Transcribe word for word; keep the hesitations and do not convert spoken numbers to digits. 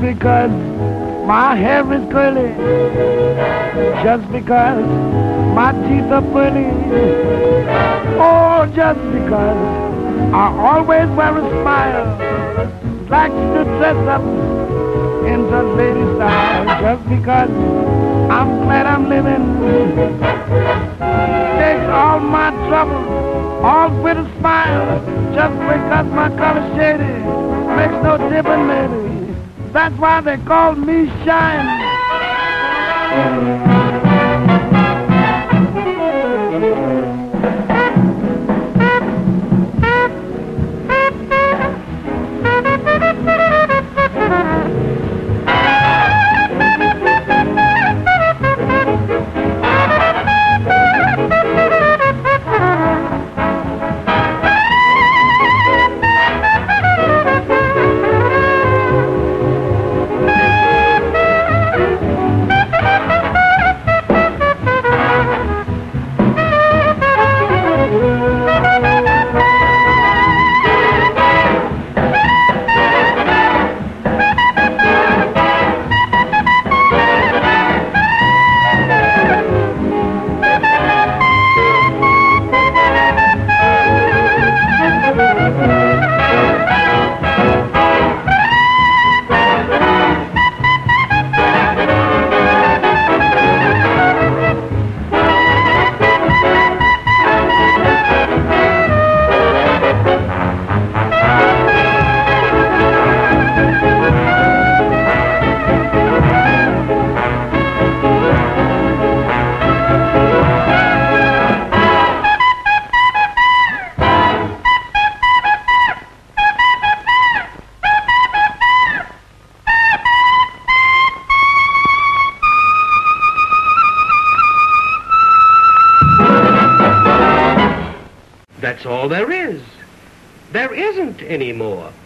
because my hair is curly, just because my teeth are pretty, oh, just because I always wear a smile, like to dress up into lady style, just because I'm glad I'm living, take all my trouble off with a smile, just because my color shady makes no difference, lady. That's why they call me Shine. That's all there is. There isn't any more.